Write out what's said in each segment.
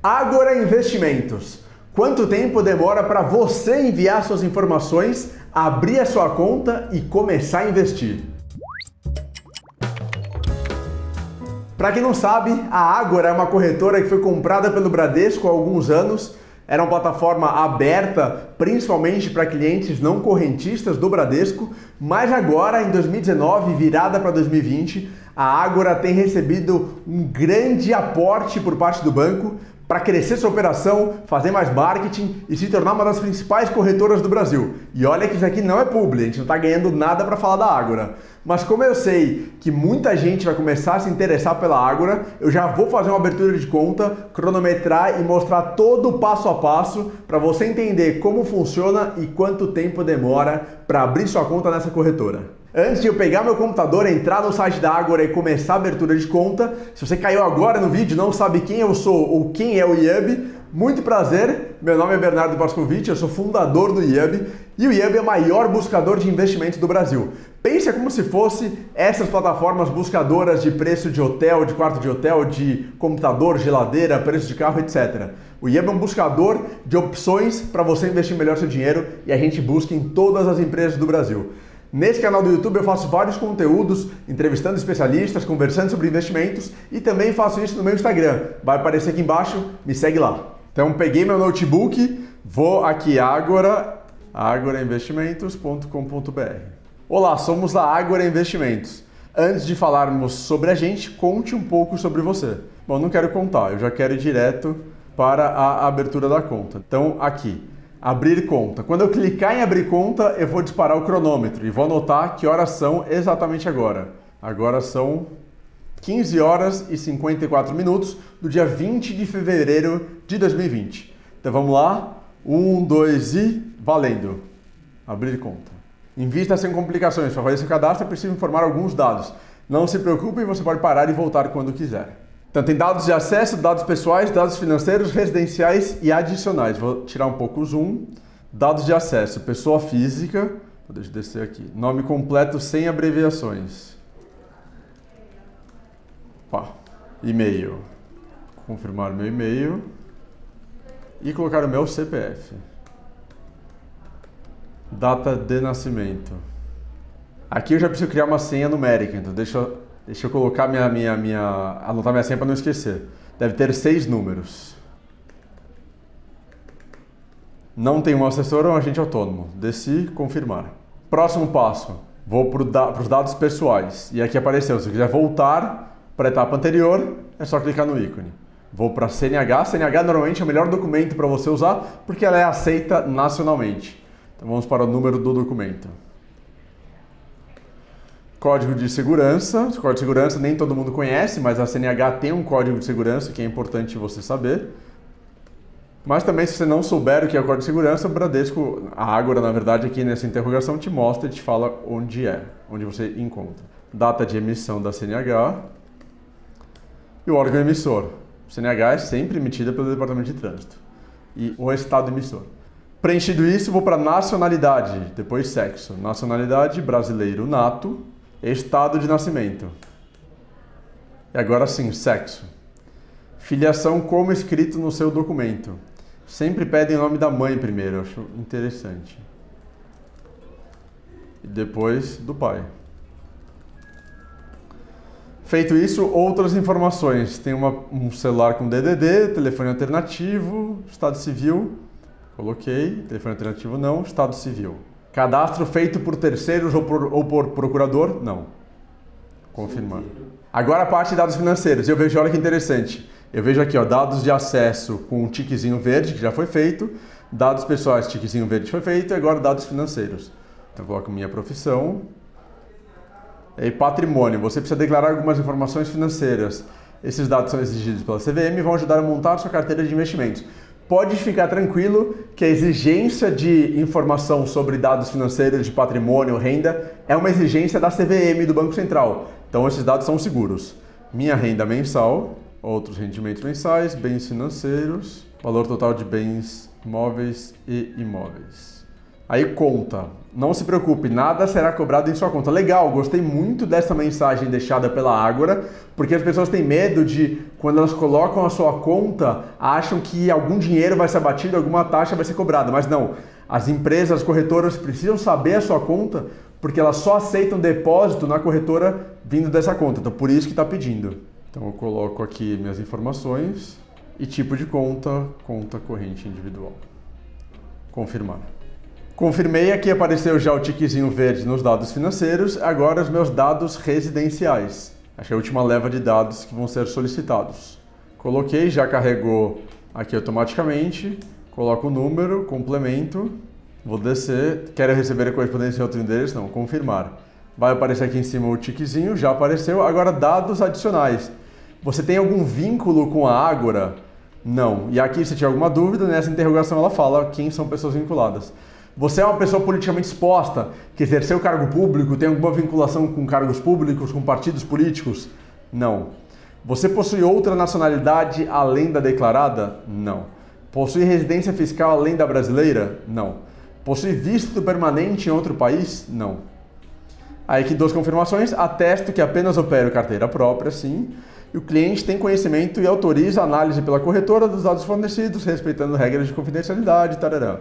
Ágora Investimentos. Quanto tempo demora para você enviar suas informações, abrir a sua conta e começar a investir? Para quem não sabe, a Ágora é uma corretora que foi comprada pelo Bradesco há alguns anos. Era uma plataforma aberta, principalmente para clientes não correntistas do Bradesco, mas agora, em 2019, virada para 2020, a Ágora tem recebido um grande aporte por parte do banco para crescer sua operação, fazer mais marketing e se tornar uma das principais corretoras do Brasil. E olha que isso aqui não é publi, a gente não está ganhando nada para falar da Ágora. Mas como eu sei que muita gente vai começar a se interessar pela Ágora, eu já vou fazer uma abertura de conta, cronometrar e mostrar todo o passo a passo para você entender como funciona e quanto tempo demora para abrir sua conta nessa corretora. Antes de eu pegar meu computador, entrar no site da Ágora e começar a abertura de conta, se você caiu agora no vídeo e não sabe quem eu sou ou quem é o IUB, muito prazer, meu nome é Bernardo Pascovitch, eu sou fundador do IUB e o IUB é o maior buscador de investimentos do Brasil. Pensa como se fosse essas plataformas buscadoras de preço de hotel, de quarto de hotel, de computador, geladeira, preço de carro, etc. O IUB é um buscador de opções para você investir melhor seu dinheiro e a gente busca em todas as empresas do Brasil. Nesse canal do YouTube eu faço vários conteúdos, entrevistando especialistas, conversando sobre investimentos e também faço isso no meu Instagram. Vai aparecer aqui embaixo, me segue lá. Então peguei meu notebook, vou aqui agorainvestimentos.com.br. Olá, somos a Ágora Investimentos. Antes de falarmos sobre a gente, conte um pouco sobre você. Bom, não quero contar, eu já quero ir direto para a abertura da conta. Então aqui. Abrir conta. Quando eu clicar em abrir conta, eu vou disparar o cronômetro e vou anotar que horas são exatamente agora. Agora são 15 horas e 54 minutos do dia 20 de fevereiro de 2020. Então vamos lá. 1, 2 e valendo. Abrir conta. Invista sem complicações. Para fazer seu cadastro é preciso informar alguns dados. Não se preocupe, você pode parar e voltar quando quiser. Então tem dados de acesso, dados pessoais, dados financeiros, residenciais e adicionais. Vou tirar um pouco o zoom. Dados de acesso, pessoa física. Deixa eu descer aqui. Nome completo sem abreviações. E-mail. Confirmar meu e-mail. E colocar o meu CPF. Data de nascimento. Aqui eu já preciso criar uma senha numérica, então deixa eu colocar anotar minha senha para não esquecer. Deve ter 6 números. Não tem um assessor ou um agente autônomo. Desci, confirmar. Próximo passo. Vou para os dados pessoais. E aqui apareceu. Se quiser voltar para a etapa anterior, é só clicar no ícone. Vou para CNH. CNH normalmente é o melhor documento para você usar porque ela é aceita nacionalmente. Então vamos para o número do documento. Código de segurança. O código de segurança nem todo mundo conhece, mas a CNH tem um código de segurança que é importante você saber. Mas também, se você não souber o que é o código de segurança, o Bradesco, a Ágora, na verdade, aqui nessa interrogação te mostra e te fala onde você encontra. Data de emissão da CNH e o órgão emissor. O CNH é sempre emitida pelo Departamento de Trânsito e o estado emissor. Preenchido isso, vou para nacionalidade, depois sexo. Nacionalidade, brasileiro nato. Estado de nascimento. E agora sim, sexo. Filiação como escrito no seu documento. Sempre pedem o nome da mãe primeiro, eu acho interessante. E depois do pai. Feito isso, outras informações. Tem um celular com DDD, telefone alternativo, estado civil. Coloquei, telefone alternativo não, estado civil. Cadastro feito por terceiros ou por procurador? Não. Confirmar. Agora a parte de dados financeiros. Eu vejo, olha que interessante. Eu vejo aqui, dados de acesso com um tiquezinho verde, que já foi feito. Dados pessoais, tiquezinho verde foi feito. E agora dados financeiros. Então eu coloco minha profissão. E patrimônio. Você precisa declarar algumas informações financeiras. Esses dados são exigidos pela CVM e vão ajudar a montar a sua carteira de investimentos. Pode ficar tranquilo que a exigência de informação sobre dados financeiros, de patrimônio, renda, é uma exigência da CVM, do Banco Central. Então esses dados são seguros. Minha renda mensal, outros rendimentos mensais, bens financeiros, valor total de bens móveis e imóveis. Aí conta. Não se preocupe, nada será cobrado em sua conta. Legal, gostei muito dessa mensagem deixada pela Ágora, porque as pessoas têm medo de, quando elas colocam a sua conta, acham que algum dinheiro vai ser abatido, alguma taxa vai ser cobrada, mas não. As empresas, as corretoras precisam saber a sua conta porque elas só aceitam depósito na corretora vindo dessa conta, então por isso que está pedindo. Então eu coloco aqui minhas informações e tipo de conta, conta corrente individual. Confirmar. Confirmei, aqui apareceu já o tiquezinho verde nos dados financeiros, agora os meus dados residenciais. Acho que é a última leva de dados que vão ser solicitados. Coloquei, já carregou aqui automaticamente, coloco o número, complemento, vou descer, quero receber a correspondência em outro endereço? Não, confirmar. Vai aparecer aqui em cima o tiquezinho, já apareceu, agora dados adicionais. Você tem algum vínculo com a Ágora? Não. E aqui, se tiver alguma dúvida, nessa interrogação ela fala quem são pessoas vinculadas. Você é uma pessoa politicamente exposta, que exerceu cargo público, tem alguma vinculação com cargos públicos, com partidos políticos? Não. Você possui outra nacionalidade além da declarada? Não. Possui residência fiscal além da brasileira? Não. Possui visto permanente em outro país? Não. Aí aqui duas confirmações, atesto que apenas opero carteira própria, sim, e o cliente tem conhecimento e autoriza a análise pela corretora dos dados fornecidos, respeitando regras de confidencialidade, tarará.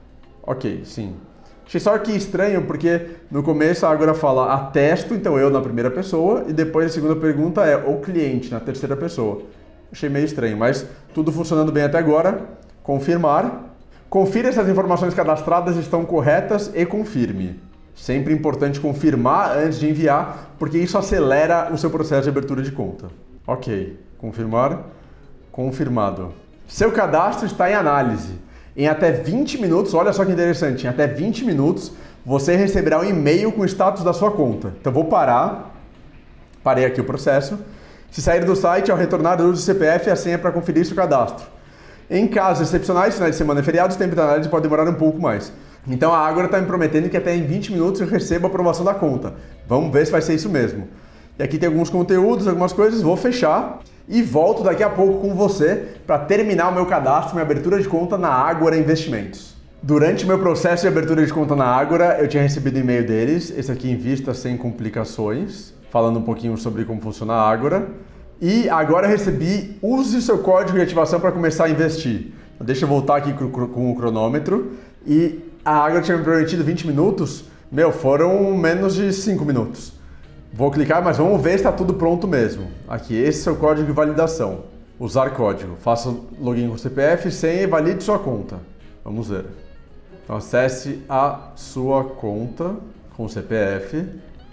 Ok, sim. Achei só que estranho, porque no começo a Ágora fala atesto, então eu na primeira pessoa, e depois a segunda pergunta é o cliente na terceira pessoa. Achei meio estranho, mas tudo funcionando bem até agora. Confirmar. Confira se as informações cadastradas estão corretas e confirme. Sempre importante confirmar antes de enviar, porque isso acelera o seu processo de abertura de conta. Ok, confirmar. Confirmado. Seu cadastro está em análise. Em até 20 minutos, olha só que interessante, em até 20 minutos você receberá um e-mail com o status da sua conta. Então vou parar, parei aqui o processo. Se sair do site, ao retornar, use o CPF e a senha para conferir seu cadastro. Em casos excepcionais, finais de semana e feriados, o tempo de análise pode demorar um pouco mais. Então a Ágora está me prometendo que até em 20 minutos eu recebo a aprovação da conta. Vamos ver se vai ser isso mesmo. E aqui tem alguns conteúdos, algumas coisas, vou fechar. E volto daqui a pouco com você para terminar o meu cadastro, minha abertura de conta na Ágora Investimentos. Durante o meu processo de abertura de conta na Ágora, eu tinha recebido um e-mail deles, esse aqui em vista sem complicações, falando um pouquinho sobre como funciona a Ágora. E agora eu recebi, use o seu código de ativação para começar a investir. Deixa eu voltar aqui com o cronômetro. E a Ágora tinha me prometido 20 minutos, foram menos de 5 minutos. Vou clicar, mas vamos ver se está tudo pronto mesmo. Aqui, esse é o código de validação. Usar código. Faça login com CPF, senha e valide sua conta. Vamos ver. Então acesse a sua conta com CPF.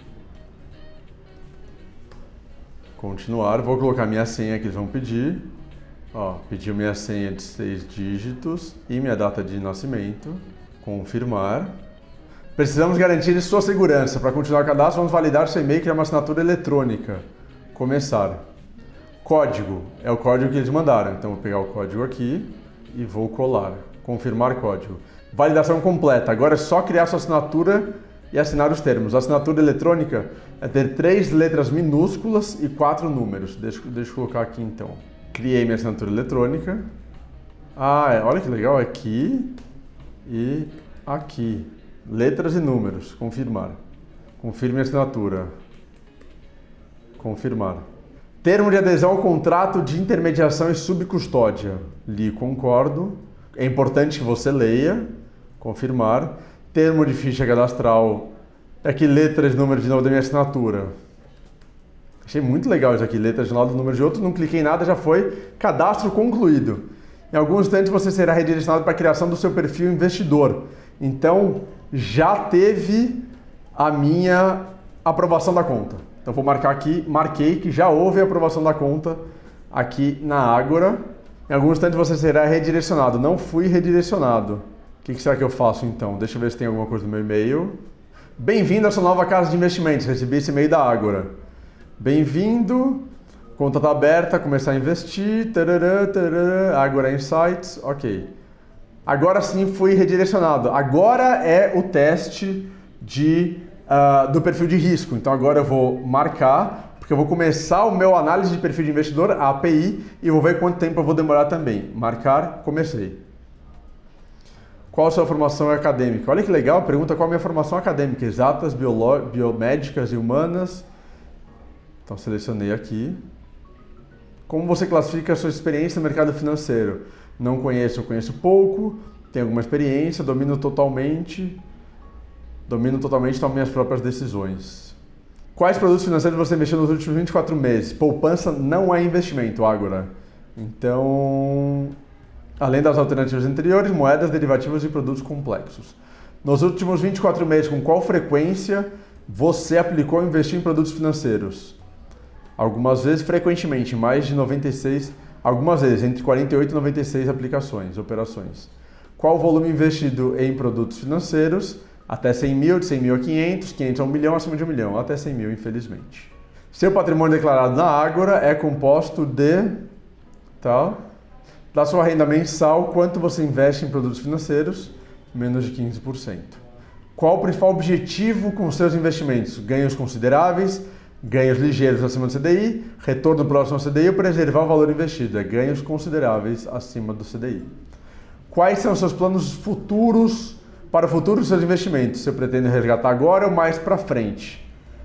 Continuar. Vou colocar minha senha que eles vão pedir. Pediu minha senha de 6 dígitos e minha data de nascimento. Confirmar. Precisamos garantir sua segurança. Para continuar o cadastro, vamos validar seu e-mail e criar uma assinatura eletrônica. Começar. Código. É o código que eles mandaram. Então, vou pegar o código aqui e vou colar. Confirmar código. Validação completa. Agora é só criar sua assinatura e assinar os termos. A assinatura eletrônica é ter 3 letras minúsculas e 4 números. Deixa eu colocar aqui, então. Criei minha assinatura eletrônica. Olha que legal. Aqui e aqui. Letras e números. Confirmar. Confirme a assinatura. Confirmar. Termo de adesão ao contrato de intermediação e subcustódia. Li, concordo. É importante que você leia. Confirmar. Termo de ficha cadastral. Aqui, letras e número de novo da minha assinatura. Achei muito legal isso aqui. Letras de um lado, número de outro. Não cliquei em nada, já foi. Cadastro concluído. Em alguns instantes você será redirecionado para a criação do seu perfil investidor. Então, já teve a minha aprovação da conta. Então, vou marcar aqui, marquei que já houve a aprovação da conta aqui na Ágora. Em alguns instantes você será redirecionado. Não fui redirecionado. O que será que eu faço então? Deixa eu ver se tem alguma coisa no meu e-mail. Bem-vindo à sua nova casa de investimentos. Recebi esse e-mail da Ágora. Bem-vindo. Conta está aberta, começar a investir. Ágora Insights. Ok. Agora sim fui redirecionado. Agora é o teste do perfil de risco. Então agora eu vou marcar, porque eu vou começar o meu análise de perfil de investidor, a API, e vou ver quanto tempo eu vou demorar também. Marcar, comecei. Qual a sua formação acadêmica? Olha que legal, pergunta qual a minha formação acadêmica. Exatas, biomédicas e humanas. Então selecionei aqui. Como você classifica a sua experiência no mercado financeiro? Não conheço, eu conheço pouco, tenho alguma experiência, domino totalmente, tomo minhas próprias decisões. Quais produtos financeiros você investiu nos últimos 24 meses? Poupança não é investimento, Ágora. Então, além das alternativas anteriores, moedas, derivativos e produtos complexos. Nos últimos 24 meses, com qual frequência você aplicou e investiu em produtos financeiros? Algumas vezes, frequentemente, mais de 96, algumas vezes, entre 48 e 96 aplicações, operações. Qual o volume investido em produtos financeiros? Até 100 mil, de 100 mil a 500, 500 a 1 milhão, acima de 1 milhão, até 100 mil, infelizmente. Seu patrimônio declarado na Ágora é composto de... Da sua renda mensal, quanto você investe em produtos financeiros? Menos de 15%. Qual o principal objetivo com seus investimentos? Ganhos consideráveis, ganhos ligeiros acima do CDI, retorno próximo ao CDI ou preservar o valor investido? É ganhos consideráveis acima do CDI. Quais são os seus planos futuros para o futuro dos seus investimentos? Você pretende resgatar agora ou mais para frente?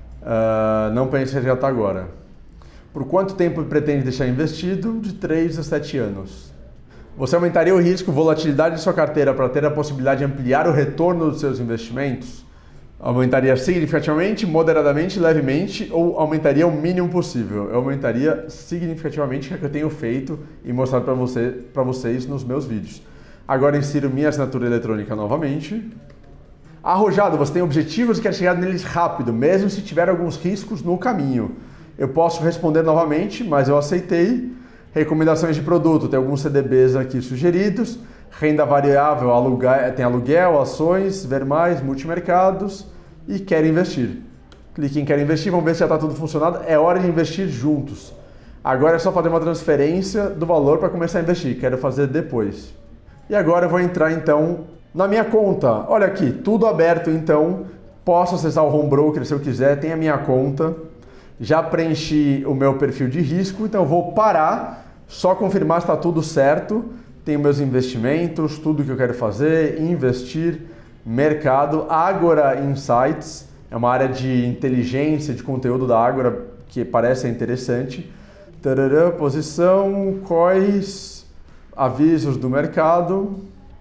Não pense em resgatar agora. Por quanto tempo pretende deixar investido? De 3 a 7 anos. Você aumentaria o risco, volatilidade de sua carteira para ter a possibilidade de ampliar o retorno dos seus investimentos? Aumentaria significativamente, moderadamente, levemente ou aumentaria o mínimo possível? Eu aumentaria significativamente, que é o que eu tenho feito e mostrado para vocês nos meus vídeos. Agora insiro minha assinatura eletrônica novamente. Arrojado, você tem objetivos e quer chegar neles rápido, mesmo se tiver alguns riscos no caminho. Eu posso responder novamente, mas eu aceitei. Recomendações de produto, tem alguns CDBs aqui sugeridos. Renda variável, tem aluguel, ações, ver mais, multimercados e quer investir. Clique em quer investir, vamos ver se já está tudo funcionando. É hora de investir juntos. Agora é só fazer uma transferência do valor para começar a investir. Quero fazer depois. E agora eu vou entrar então na minha conta. Olha aqui, tudo aberto então. Posso acessar o Home Broker se eu quiser, tem a minha conta. Já preenchi o meu perfil de risco, então eu vou parar, só confirmar se está tudo certo. Tenho meus investimentos, tudo que eu quero fazer, investir, mercado. Ágora Insights é uma área de inteligência, de conteúdo da Ágora que parece interessante. Tarará, posição, COIs, avisos do mercado,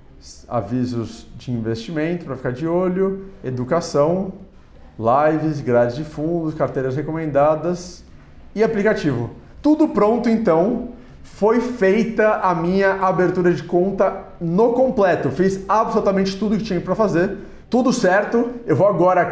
avisos de investimento para ficar de olho, educação, lives, grades de fundos, carteiras recomendadas e aplicativo. Tudo pronto então. Foi feita a minha abertura de conta no completo. Fiz absolutamente tudo que tinha para fazer. Tudo certo. Eu vou agora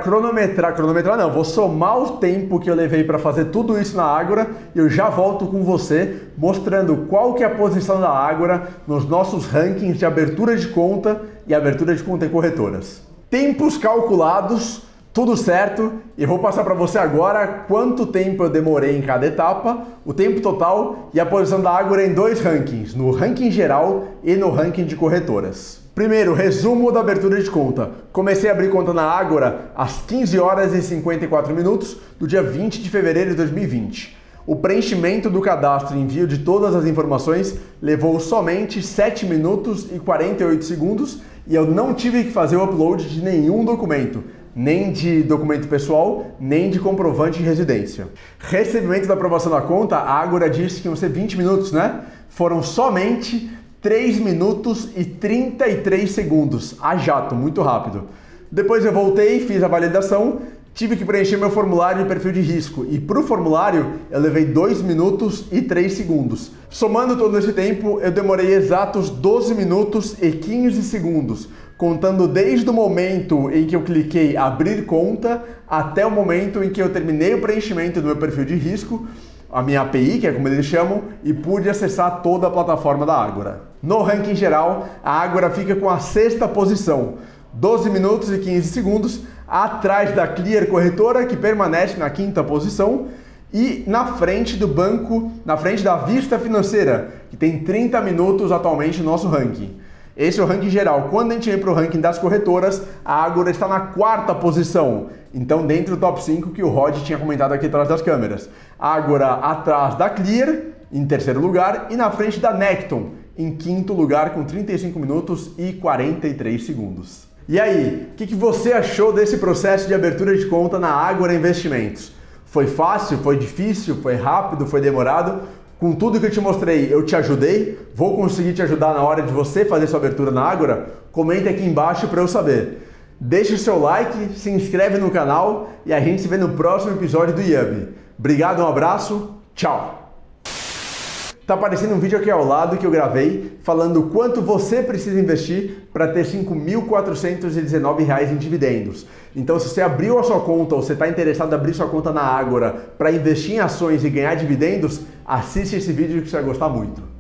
vou somar o tempo que eu levei para fazer tudo isso na Ágora e eu já volto com você mostrando qual que é a posição da Ágora nos nossos rankings de abertura de conta e abertura de conta em corretoras. Tempos calculados. Tudo certo, e vou passar para você agora quanto tempo eu demorei em cada etapa, o tempo total e a posição da Ágora em 2 rankings, no ranking geral e no ranking de corretoras. Primeiro, resumo da abertura de conta. Comecei a abrir conta na Ágora às 15 horas e 54 minutos do dia 20 de fevereiro de 2020. O preenchimento do cadastro e envio de todas as informações levou somente 7 minutos e 48 segundos e eu não tive que fazer o upload de nenhum documento. Nem de documento pessoal, nem de comprovante de residência. Recebimento da aprovação da conta, a Ágora disse que iam ser 20 minutos, né? Foram somente 3 minutos e 33 segundos, a jato, muito rápido. Depois eu voltei, fiz a validação, tive que preencher meu formulário de perfil de risco e para o formulário eu levei 2 minutos e 3 segundos. Somando todo esse tempo, eu demorei exatos 12 minutos e 15 segundos. Contando desde o momento em que eu cliquei abrir conta até o momento em que eu terminei o preenchimento do meu perfil de risco, a minha API, que é como eles chamam, e pude acessar toda a plataforma da Ágora. No ranking geral, a Ágora fica com a 6ª posição, 12 minutos e 15 segundos, atrás da Clear Corretora, que permanece na 5ª posição, e na frente do banco, na frente da Vista Financeira, que tem 30 minutos atualmente no nosso ranking. Esse é o ranking geral. Quando a gente vem para o ranking das corretoras, a Ágora está na 4ª posição. Então, dentro do top 5 que o Rod tinha comentado aqui atrás das câmeras. Ágora atrás da Clear, em 3º lugar, e na frente da Necton, em 5º lugar, com 35 minutos e 43 segundos. E aí, o que você achou desse processo de abertura de conta na Ágora Investimentos? Foi fácil? Foi difícil? Foi rápido? Foi demorado? Com tudo que eu te mostrei, eu te ajudei? Vou conseguir te ajudar na hora de você fazer sua abertura na Ágora? Comenta aqui embaixo para eu saber. Deixa o seu like, se inscreve no canal e a gente se vê no próximo episódio do Yummy. Obrigado, um abraço, tchau! Tá aparecendo um vídeo aqui ao lado que eu gravei falando quanto você precisa investir para ter R$ 5.419 em dividendos. Então, se você abriu a sua conta ou você está interessado em abrir sua conta na Ágora para investir em ações e ganhar dividendos, assiste esse vídeo que você vai gostar muito.